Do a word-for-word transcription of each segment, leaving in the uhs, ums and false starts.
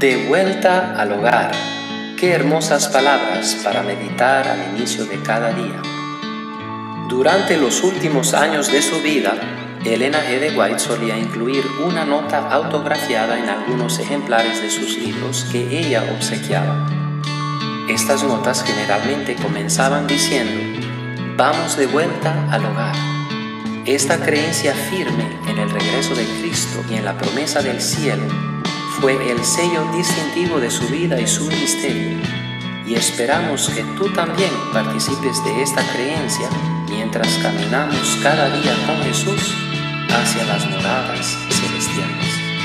De vuelta al hogar. Qué hermosas palabras para meditar al inicio de cada día. Durante los últimos años de su vida, Elena G. de White solía incluir una nota autografiada en algunos ejemplares de sus libros que ella obsequiaba. Estas notas generalmente comenzaban diciendo: vamos de vuelta al hogar. Esta creencia firme en el regreso de Cristo y en la promesa del cielo fue el sello distintivo de su vida y su ministerio, y esperamos que tú también participes de esta creencia mientras caminamos cada día con Jesús hacia las moradas celestiales.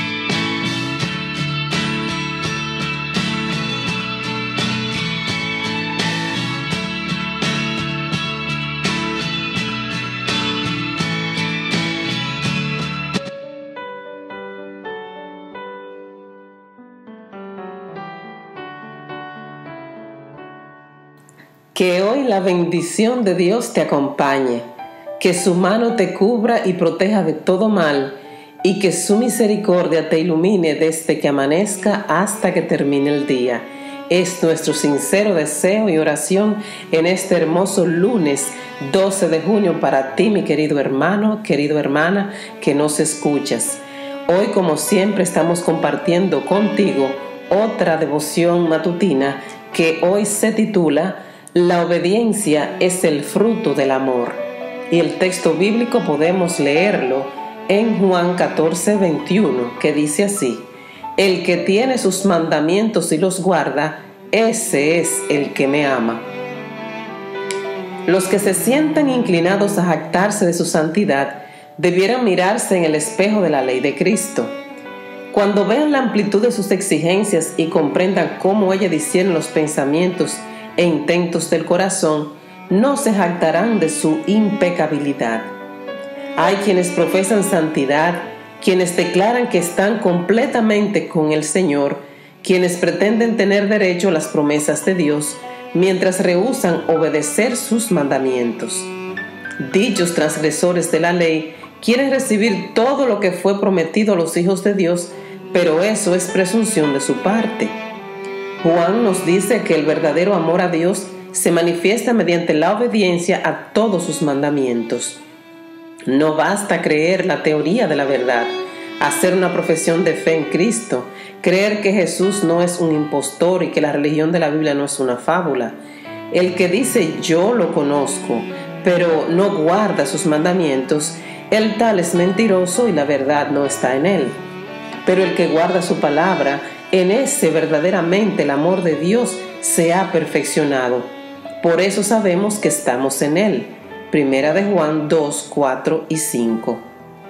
Que hoy la bendición de Dios te acompañe, que su mano te cubra y proteja de todo mal, y que su misericordia te ilumine desde que amanezca hasta que termine el día. Es nuestro sincero deseo y oración en este hermoso lunes doce de junio para ti, mi querido hermano, querido hermana, que nos escuchas. Hoy, como siempre, estamos compartiendo contigo otra devoción matutina que hoy se titula La obediencia es el fruto del amor. Y el texto bíblico podemos leerlo en Juan catorce, veintiuno, que dice así: el que tiene sus mandamientos y los guarda, ese es el que me ama. Los que se sientan inclinados a jactarse de su santidad debieran mirarse en el espejo de la ley de Cristo. Cuando vean la amplitud de sus exigencias y comprendan cómo ella discierne los pensamientos e intentos del corazón, no se jactarán de su impecabilidad. Hay quienes profesan santidad, quienes declaran que están completamente con el Señor, quienes pretenden tener derecho a las promesas de Dios, mientras rehúsan obedecer sus mandamientos. Dichos transgresores de la ley quieren recibir todo lo que fue prometido a los hijos de Dios, pero eso es presunción de su parte. Juan nos dice que el verdadero amor a Dios se manifiesta mediante la obediencia a todos sus mandamientos. No basta creer la teoría de la verdad, hacer una profesión de fe en Cristo, creer que Jesús no es un impostor y que la religión de la Biblia no es una fábula. El que dice yo lo conozco, pero no guarda sus mandamientos, el tal es mentiroso y la verdad no está en él. Pero el que guarda su palabra, en ese verdaderamente el amor de Dios se ha perfeccionado. Por eso sabemos que estamos en él. Primera de Juan dos, cuatro y cinco.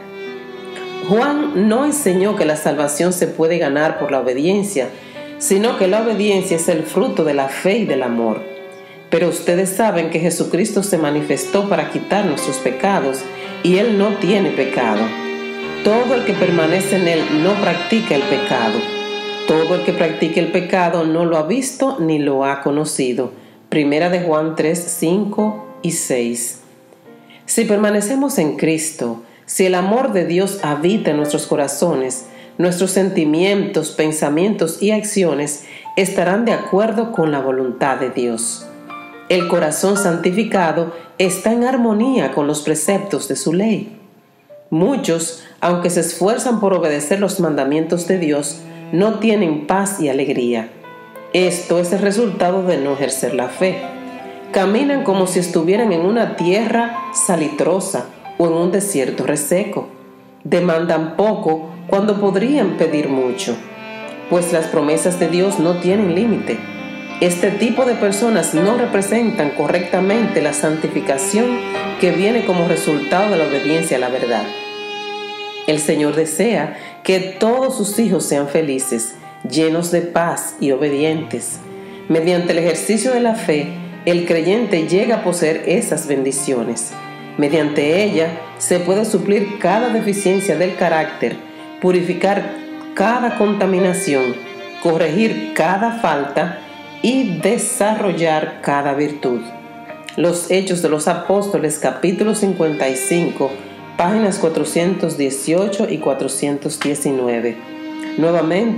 Juan no enseñó que la salvación se puede ganar por la obediencia, sino que la obediencia es el fruto de la fe y del amor. Pero ustedes saben que Jesucristo se manifestó para quitar nuestros pecados, y Él no tiene pecado. Todo el que permanece en Él no practica el pecado. Todo el que practique el pecado no lo ha visto ni lo ha conocido. Primera de Juan tres, cinco y seis. Si permanecemos en Cristo, si el amor de Dios habita en nuestros corazones, nuestros sentimientos, pensamientos y acciones estarán de acuerdo con la voluntad de Dios. El corazón santificado está en armonía con los preceptos de su ley. Muchos, aunque se esfuerzan por obedecer los mandamientos de Dios, no tienen paz y alegría. Esto es el resultado de no ejercer la fe. Caminan como si estuvieran en una tierra salitrosa o en un desierto reseco. Demandan poco cuando podrían pedir mucho, pues las promesas de Dios no tienen límite. Este tipo de personas no representan correctamente la santificación que viene como resultado de la obediencia a la verdad. El Señor desea que todos sus hijos sean felices, llenos de paz y obedientes. Mediante el ejercicio de la fe, el creyente llega a poseer esas bendiciones. Mediante ella se puede suplir cada deficiencia del carácter, purificar cada contaminación, corregir cada falta y desarrollar cada virtud. Los Hechos de los Apóstoles, capítulo cincuenta y cinco, páginas cuatrocientos dieciocho y cuatrocientos diecinueve. Nuevamente,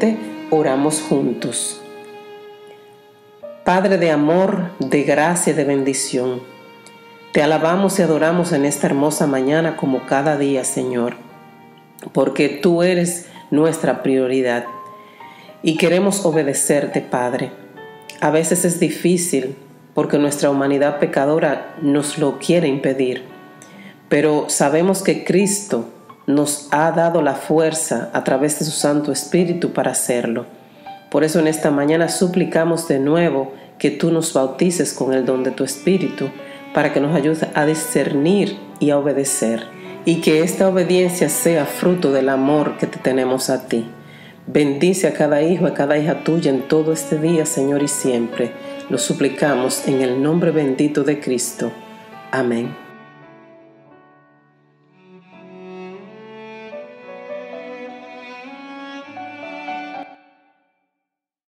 Oramos juntos. Padre de amor, de gracia y de bendición, te alabamos y adoramos en esta hermosa mañana como cada día, Señor, porque tú eres nuestra prioridad y queremos obedecerte, Padre. A veces es difícil porque nuestra humanidad pecadora nos lo quiere impedir, pero sabemos que Cristo nos ha dado la fuerza a través de su Santo Espíritu para hacerlo. Por eso en esta mañana suplicamos de nuevo que tú nos bautices con el don de tu Espíritu para que nos ayude a discernir y a obedecer, y que esta obediencia sea fruto del amor que te tenemos a ti. Bendice a cada hijo, a cada hija tuya en todo este día, Señor, y siempre. Lo suplicamos en el nombre bendito de Cristo. Amén.